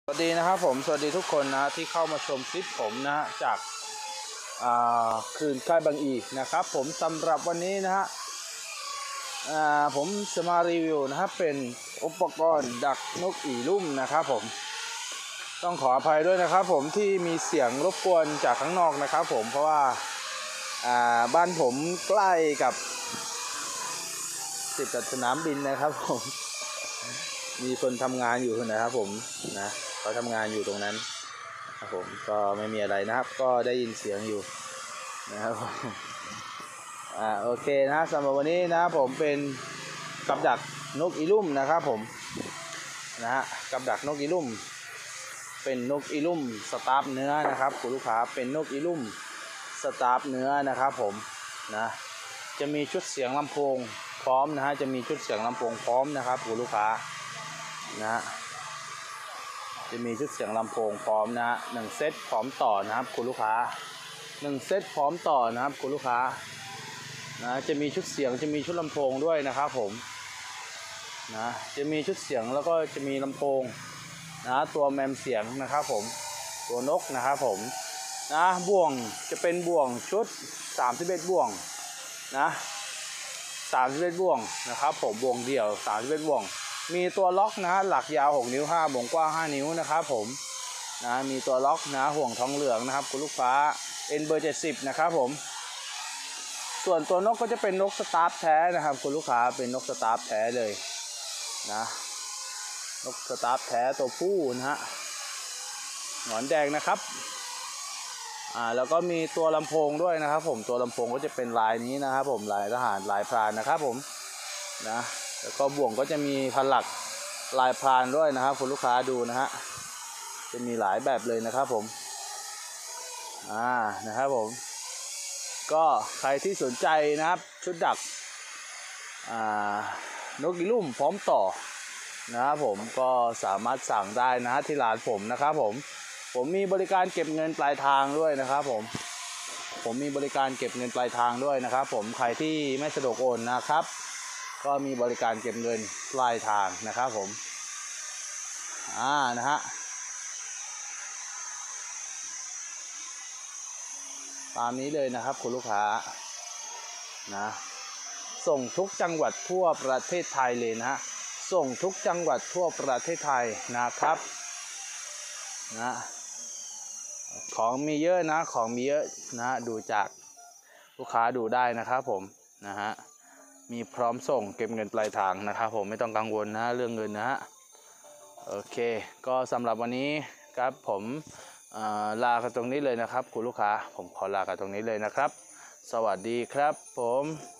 สวัสดีนะครับผมสวัสดีทุกคนนะที่เข้ามาชมคลิปผมนะจากคืนค่ายบางอีนะครับผมสำหรับวันนี้นะฮะผมจะมารีวิวนะครับเป็นอุปกรณ์ดักนกอีลุ่มนะครับผมต้องขออภัยด้วยนะครับผมที่มีเสียงรบกวนจากข้างนอกนะครับผมเพราะว่าบ้านผมใกล้กับติดกับสนามบินนะครับผมมีคนทำงานอยู่นะครับผมนะเขาทำงานอยู่ตรงนั้นครับผมก็ไม่มีอะไรนะครับก็ได้ยินเสียงอยู่นะครับโอเคนะสำหรับวันนี้นะครับผมเป็นกับดักนกอีลุ่มนะครับผมนะฮะกับดักนกอีลุ่มเป็นนกอีลุ่มสตาร์ฟเนื้อนะครับคุณลูกค้าเป็นนกอีลุ่มสตาร์ฟเนื้อนะครับผมนะจะมีชุดเสียงลำโพงพร้อมนะฮะจะมีชุดเสียงลำโพงพร้อมนะครับคุณลูกค้านะจะมีชุดเสียงลำโพงพร้อมนะ1เซตพร้อมต่อนะครับคุณลูกค้า1เซตพร้อมต่อนะครับคุณลูกค้านะจะมีชุดเสียงจะมีชุดลำโพงด้วยนะครับผมนะจะมีชุดเสียงแล้วก็จะมีลำโพงนะตัวแมมเสียงนะครับผมตัวนกนะครับผมนะบ่วงจะเป็นบ่วงชุด31บ่วงนะ31บ่วงนะครับผมบ่วงเดี่ยว31บ่วงมีตัวล็อกนะหลักยาว6นิ้ว5บ่วงกว้าง5นิ้วนะครับผมนะมีตัวล็อกนะห่วงทองเหลืองนะครับคุณลูกค้า N เบอร์70นะครับผมส่วนตัวนกก็จะเป็นนกสตาร์ฟแท้นะครับคุณลูกค้าเป็นนกสตาร์ฟแท้เลยนะนกสตาร์ฟแท้ตัวผู้นะฮะหงอนแดงนะครับแล้วก็มีตัวลำโพงด้วยนะครับผมตัวลำโพงก็จะเป็นลายนี้นะครับผมลายทหารลายพรานนะครับผมนะแล้วก็บ่วงก็จะมีพันหลักลายพรานด้วยนะครับคุณลูกค้าดูนะฮะจะมีหลายแบบเลยนะครับผมนะครับผมก็ใครที่สนใจนะครับชุดดักนกอีลุ่มพร้อมต่อนะครับผมก็สามารถสั่งได้นะฮะที่ร้านผมนะครับผมมีบริการเก็บเงินปลายทางด้วยนะครับผมมีบริการเก็บเงินปลายทางด้วยนะครับผมใครที่ไม่สะดวกโอนนะครับก็มีบริการเก็บเงินปลายทางนะครับผมนะฮะตามนี้เลยนะครับคุณลูกค้านะส่งทุกจังหวัดทั่วประเทศไทยเลยนะฮะส่งทุกจังหวัดทั่วประเทศไทยนะครับนะของมีเยอะนะของมีเยอะนะดูจากลูกค้าดูได้นะครับผมนะฮะมีพร้อมส่งเก็บเงินปลายทางนะครับผมไม่ต้องกังวลนะเรื่องเงินนะฮะโอเคก็สำหรับวันนี้ครับผมลากันตรงนี้เลยนะครับคุณลูกค้าผมขอลากันตรงนี้เลยนะครับสวัสดีครับผม